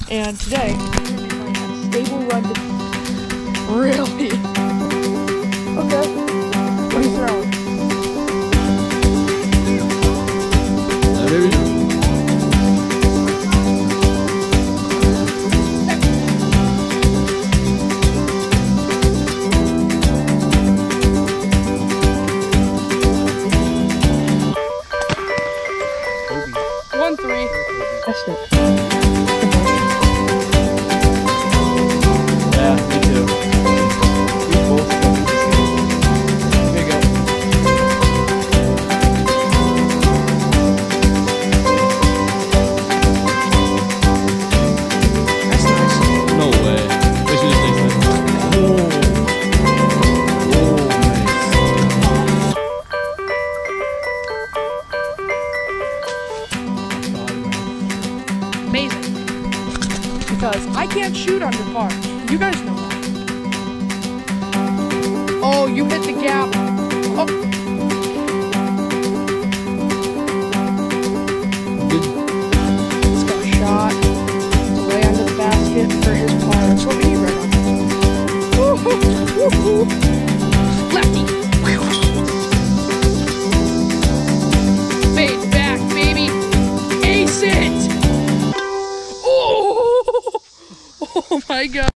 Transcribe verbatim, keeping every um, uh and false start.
And today, we're going to have stable run to really. Okay. What are you throwing? Uh, there we go. One three. That's it. Yeah, me too. We both got the same. Here you go. That's nice. No way. This is just nice. Oh. Oh, nice. Amazing. Because I can't shoot under par. You guys know that. Oh, you hit the gap. Oh. Good. It's got a shot. It's way under the basket for his par. That's what we need right now. Woo-hoo. Woo-hoo. Lefty. Fade back, baby. Ace it. Oh, oh my God.